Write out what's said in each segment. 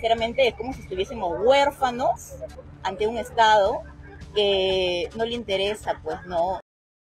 sinceramente es como si estuviésemos huérfanos ante un Estado que no le interesa, pues no.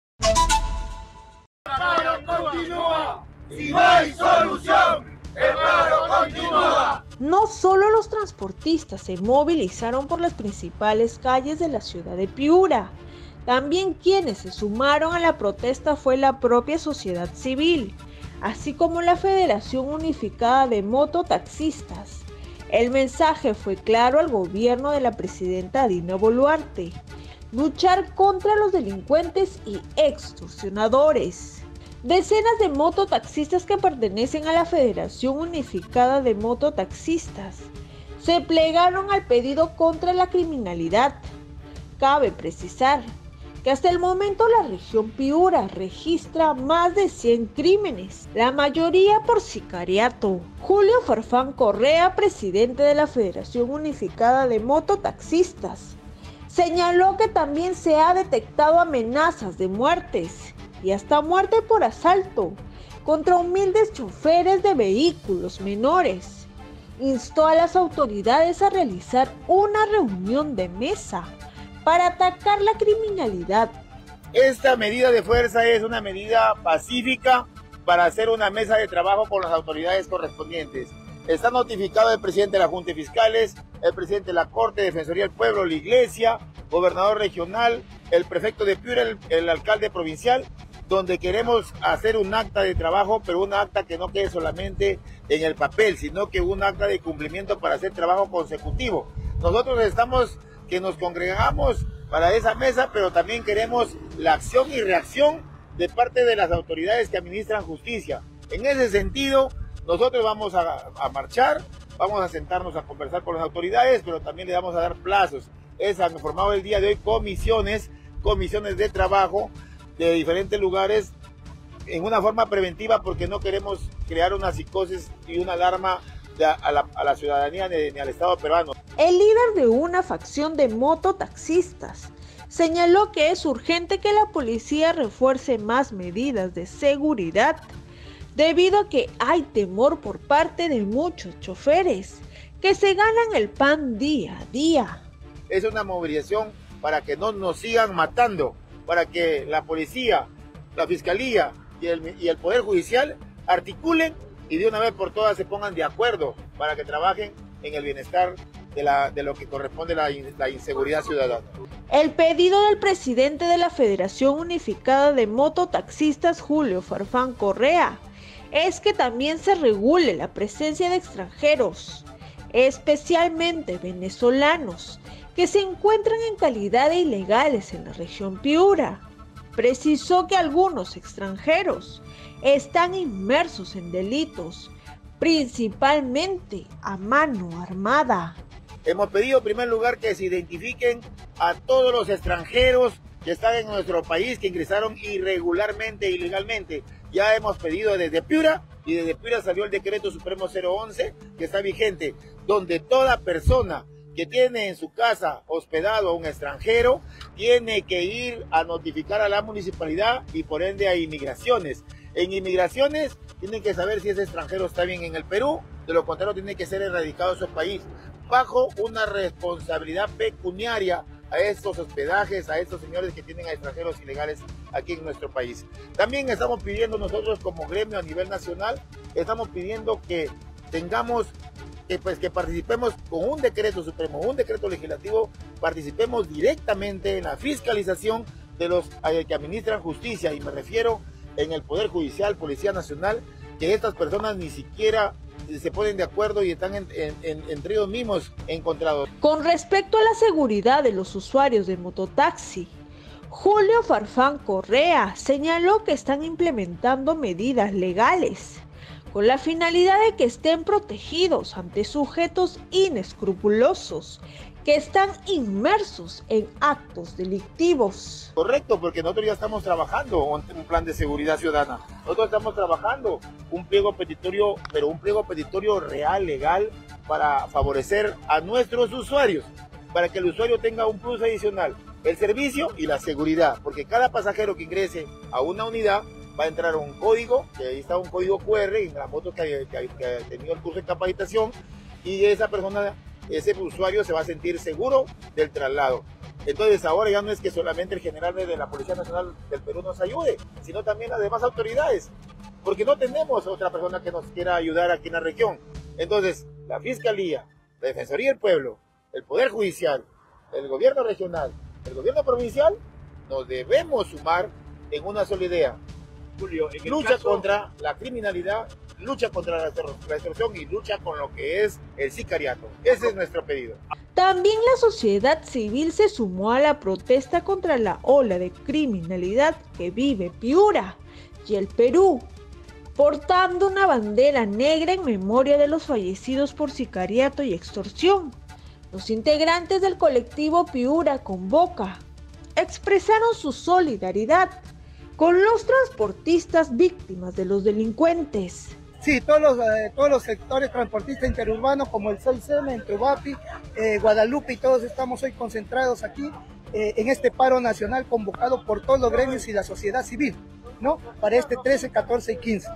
El paro continúa, si no hay solución, el paro continúa. No solo los transportistas se movilizaron por las principales calles de la ciudad de Piura, también quienes se sumaron a la protesta fue la propia sociedad civil, así como la Federación Unificada de Mototaxistas. El mensaje fue claro al gobierno de la presidenta Dina Boluarte: luchar contra los delincuentes y extorsionadores. Decenas de mototaxistas que pertenecen a la Federación Unificada de Mototaxistas se plegaron al pedido contra la criminalidad. Cabe precisar que hasta el momento la región Piura registra más de 100 crímenes, la mayoría por sicariato. Julio Farfán Correa, presidente de la Federación Unificada de Mototaxistas, señaló que también se ha detectado amenazas de muertes y hasta muerte por asalto contra humildes choferes de vehículos menores. Instó a las autoridades a realizar una reunión de mesa para atacar la criminalidad. Esta medida de fuerza es una medida pacífica para hacer una mesa de trabajo con las autoridades correspondientes. Está notificado el presidente de la Junta de Fiscales, el presidente de la Corte, Defensoría del Pueblo, la Iglesia, gobernador regional, el prefecto de Piura, el alcalde provincial, donde queremos hacer un acta de trabajo, pero un acta que no quede solamente en el papel, sino que un acta de cumplimiento para hacer trabajo consecutivo. Nosotros que nos congregamos para esa mesa, pero también queremos la acción y reacción de parte de las autoridades que administran justicia. En ese sentido, nosotros vamos a marchar, vamos a sentarnos a conversar con las autoridades, pero también le vamos a dar plazos. Han formado el día de hoy comisiones de trabajo de diferentes lugares en una forma preventiva, porque no queremos crear una psicosis y una alarma a la ciudadanía ni al Estado peruano. El líder de una facción de mototaxistas señaló que es urgente que la policía refuerce más medidas de seguridad, debido a que hay temor por parte de muchos choferes que se ganan el pan día a día. Es una movilización para que no nos sigan matando, para que la policía, la fiscalía y el Poder Judicial articulen y de una vez por todas se pongan de acuerdo para que trabajen en el bienestar de lo que corresponde a la inseguridad ciudadana. El pedido del presidente de la Federación Unificada de Mototaxistas, Julio Farfán Correa, es que también se regule la presencia de extranjeros, especialmente venezolanos, que se encuentran en calidad de ilegales en la región Piura. Precisó que algunos extranjeros están inmersos en delitos, principalmente a mano armada. Hemos pedido en primer lugar que se identifiquen a todos los extranjeros que están en nuestro país, que ingresaron irregularmente, ilegalmente. Ya hemos pedido desde Piura, y desde Piura salió el decreto supremo 011, que está vigente, donde toda persona que tiene en su casa hospedado a un extranjero tiene que ir a notificar a la municipalidad y por ende a inmigraciones. En inmigraciones tienen que saber si ese extranjero está bien en el Perú, de lo contrario tiene que ser erradicado de su país, bajo una responsabilidad pecuniaria a estos hospedajes, a estos señores que tienen a extranjeros ilegales aquí en nuestro país. También estamos pidiendo nosotros como gremio a nivel nacional, estamos pidiendo que que participemos con un decreto supremo, un decreto legislativo, participemos directamente en la fiscalización de los que administran justicia, y me refiero en el Poder Judicial, Policía Nacional, que estas personas ni siquiera se ponen de acuerdo y están entre ellos mismos encontrados. Con respecto a la seguridad de los usuarios de mototaxi, Julio Farfán Correa señaló que están implementando medidas legales con la finalidad de que estén protegidos ante sujetos inescrupulosos que están inmersos en actos delictivos. Correcto, porque nosotros ya estamos trabajando un plan de seguridad ciudadana. Nosotros estamos trabajando un pliego petitorio, pero un pliego petitorio real, legal, para favorecer a nuestros usuarios, para que el usuario tenga un plus adicional, el servicio y la seguridad, porque cada pasajero que ingrese a una unidad va a entrar un código, que ahí está un código QR en la moto que ha tenido el curso de capacitación, y esa persona, ese usuario se va a sentir seguro del traslado. Entonces ahora ya no es que solamente el general de la Policía Nacional del Perú nos ayude, sino también las demás autoridades, porque no tenemos otra persona que nos quiera ayudar aquí en la región. Entonces la Fiscalía, la Defensoría del Pueblo, el Poder Judicial, el Gobierno Regional, el Gobierno Provincial, nos debemos sumar en una sola idea. Julio, lucha contra la criminalidad, lucha contra la extorsión y lucha con lo que es el sicariato. Ese es nuestro pedido. También la sociedad civil se sumó a la protesta contra la ola de criminalidad que vive Piura y el Perú, portando una bandera negra en memoria de los fallecidos por sicariato y extorsión. Los integrantes del colectivo Piura Convoca expresaron su solidaridad con los transportistas víctimas de los delincuentes. Sí, todos los sectores transportistas interurbanos como el 6M, Entubapi, Guadalupe y todos estamos hoy concentrados aquí en este paro nacional convocado por todos los gremios y la sociedad civil, ¿no? Para este 13, 14 y 15.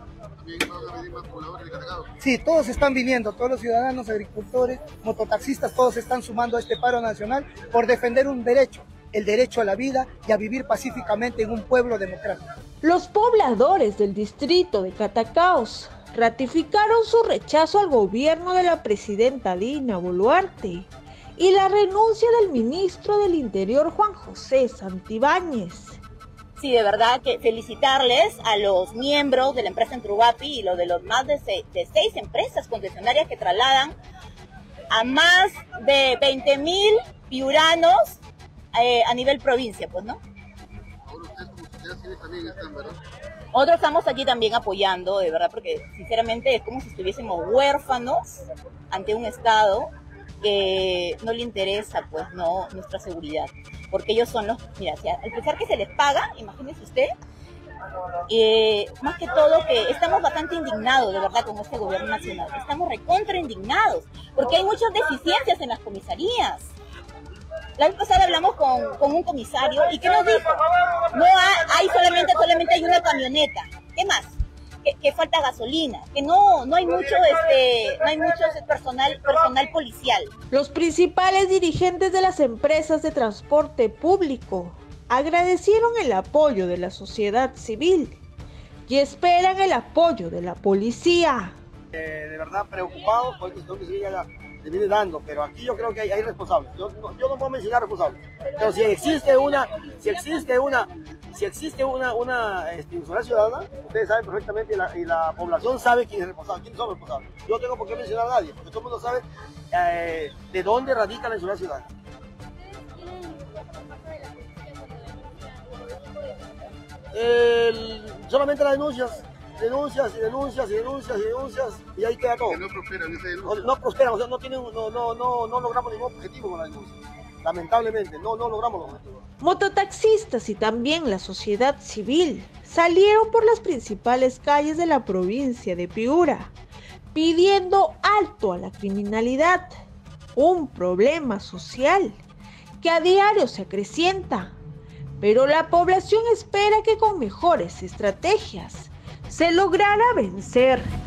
Sí, todos están viniendo, todos los ciudadanos, agricultores, mototaxistas, todos se están sumando a este paro nacional por defender un derecho, el derecho a la vida y a vivir pacíficamente en un pueblo democrático. Los pobladores del distrito de Catacaos ratificaron su rechazo al gobierno de la presidenta Dina Boluarte y la renuncia del ministro del Interior Juan José Santibáñez. Sí, de verdad que felicitarles a los miembros de la empresa Entrugapi y los de los más de 6 empresas concesionarias que trasladan a más de 20,000 piuranos a nivel provincia, pues, ¿no? Ahora ustedes como sociedad civil también están, ¿verdad? Nosotros estamos aquí también apoyando, de verdad, porque sinceramente es como si estuviésemos huérfanos ante un Estado que no le interesa, pues, no, nuestra seguridad. Porque ellos son los, mira, al pesar que se les paga, imagínese usted, más que todo que estamos bastante indignados, de verdad, con este gobierno nacional. Estamos recontra indignados, porque hay muchas deficiencias en las comisarías. La vez pasada hablamos con un comisario y ¿qué nos dijo? No hay solamente hay una camioneta. ¿Qué más? Que falta gasolina, que no hay mucho personal policial. Los principales dirigentes de las empresas de transporte público agradecieron el apoyo de la sociedad civil y esperan el apoyo de la policía. De verdad preocupados por esta situación que se viene dando, pero aquí yo creo que hay responsables. Yo no puedo mencionar responsables, pero si existe una inseguridad ciudadana, ustedes saben perfectamente y la población sabe quién es responsable, quiénes son los responsables. Yo no tengo por qué mencionar a nadie, porque todo el mundo sabe de dónde radica la inseguridad ciudadana. Solamente las denuncias y ahí queda todo. Que no prosperan esa denuncia. No prosperan, o sea, no logramos ningún objetivo con la denuncia. Lamentablemente, no logramos los objetivos. Mototaxistas y también la sociedad civil salieron por las principales calles de la provincia de Piura, pidiendo alto a la criminalidad, un problema social que a diario se acrecienta, pero la población espera que con mejores estrategias se logrará vencer